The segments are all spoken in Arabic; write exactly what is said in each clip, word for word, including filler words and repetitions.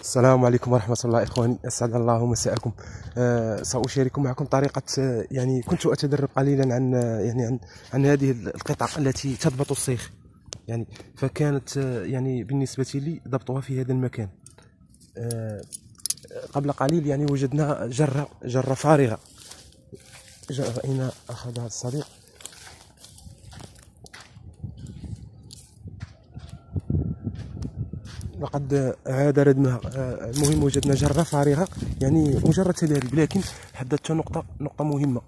السلام عليكم ورحمة الله إخواني، أسعد الله مساءكم. أه سأشارك معكم طريقة، أه يعني كنت أتدرب قليلا عن أه يعني عن, عن هذه القطعة التي تضبط الصيخ، يعني فكانت أه يعني بالنسبة لي ضبطها في هذا المكان. أه قبل قليل يعني وجدنا جرة جرة فارغة، جرة أين أخذها الصديق؟ لقد عاد ردمها. المهم وجدنا جرة فارغة، يعني مجرد تدريب، لكن حددت نقطة نقطة مهمة،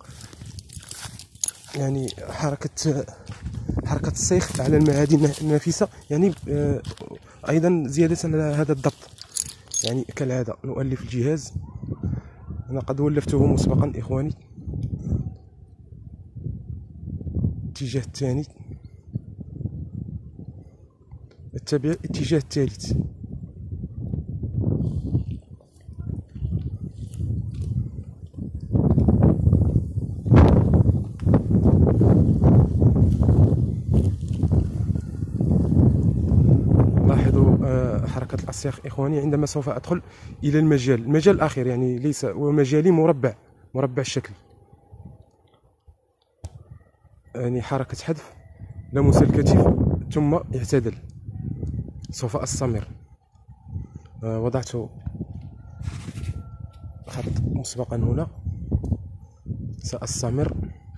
يعني حركة حركة الصيخ على المعادن النافسة، يعني أيضا زيادة على هذا الضبط. يعني كالعادة نؤلف الجهاز، أنا قد ولفته مسبقا إخواني. الاتجاه الثاني، اتبع الاتجاه الثالث. لاحظوا حركة الأصياغ إخواني عندما سوف أدخل إلى المجال المجال الأخير، يعني ليس ومجالي مربع مربع الشكل، يعني حركة حذف، لمس الكتف ثم اعتدل. سوف أستمر. وضعت خط مسبقا هنا، سأستمر.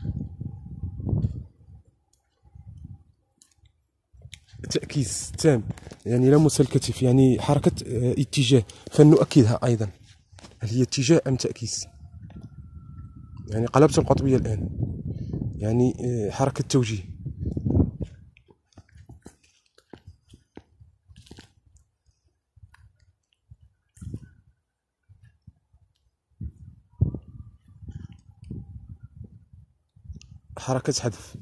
تأكيد تام، يعني لمس الكتف، يعني حركة اتجاه، فلنؤكدها أيضا، هل هي اتجاه أم تأكيس؟ يعني قلبت القطبية الآن، يعني حركة توجيه. حركة حذف.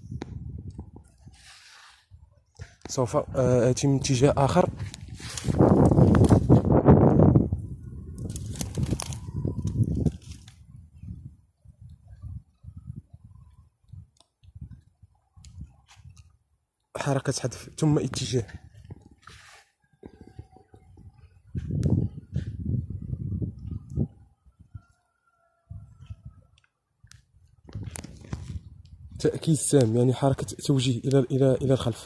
سوف آتي من اتجاه آخر. حركة حذف ثم اتجاه. تأكيد سام، يعني حركة توجيه إلى إلى إلى الخلف.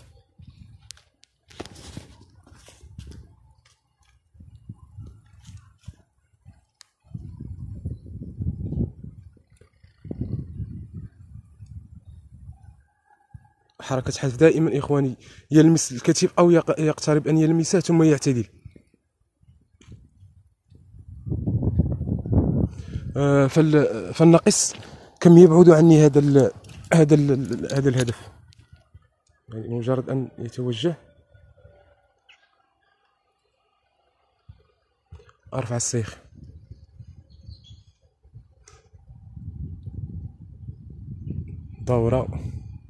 حركة حذف دائما إخواني يلمس الكتف أو يقترب أن يلمسه ثم يعتدل. آه فلنقص كم يبعد عني هذا ال هذا ال هذا الهدف، يعني مجرد أن يتوجه أرفع الصيخ. دورة،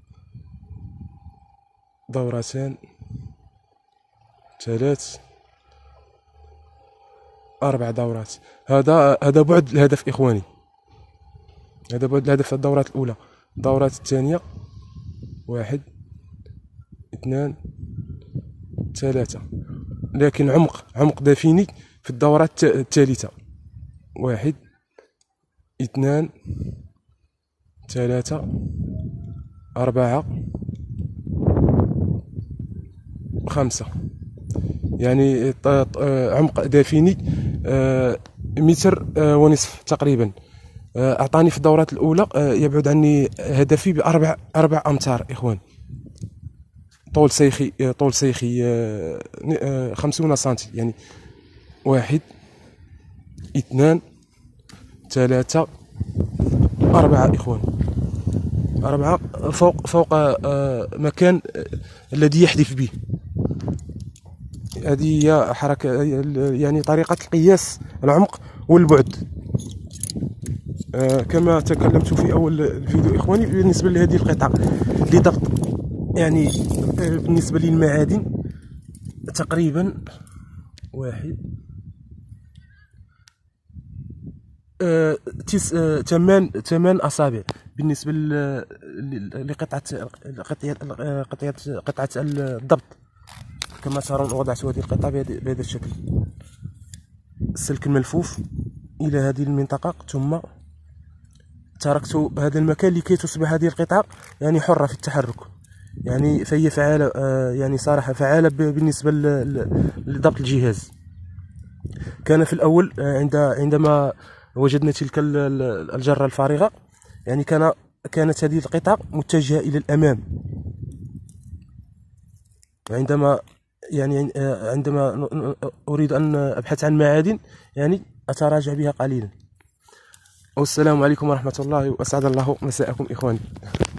دورتان، ثلاث، أربع دورات. هذا هذا بعد الهدف إخواني، هذا بعد الهدف. الدورات الأولى، الدورات الثانية، واحد، اثنان، ثلاثة، لكن عمق عمق دافيني في الدورات الثالثة. واحد، اثنان، ثلاثة، أربعة، خمسة، يعني عمق دافيني متر ونصف تقريبا. أعطاني في الدورات الأولى يبعد عني هدفي بأربع أربع أمتار إخوان. طول سيخي طول سيخي خمسون سنتي، يعني واحد، اثنان، ثلاثة، أربعة إخوان. أربعة فوق فوق مكان الذي يحذف به. هذه هي حركة، يعني طريقة قياس العمق والبعد. آه كما تكلمت في أول الفيديو إخواني، بالنسبة لهذه القطعة لضبط، يعني آه بالنسبة للمعادن تقريبا واحد، آه تس آه ثمان ثمان أصابع بالنسبة لقطعة قطعة قطعة قطعة الضبط. كما ترون وضعت هذه القطعة بهذا الشكل. السلك الملفوف إلى هذه المنطقة، ثم تركت هذا المكان لكي تصبح هذه القطعة يعني حرة في التحرك. يعني فهي فعالة، يعني صراحة فعالة بالنسبة لضبط الجهاز. كان في الأول عند عندما وجدنا تلك الجرة الفارغة، يعني كان كانت هذه القطعة متجهة إلى الأمام. عندما يعني عندما أريد أن أبحث عن معادن يعني أتراجع بها قليلا. والسلام عليكم ورحمة الله، وأسعد الله مساءكم إخواني.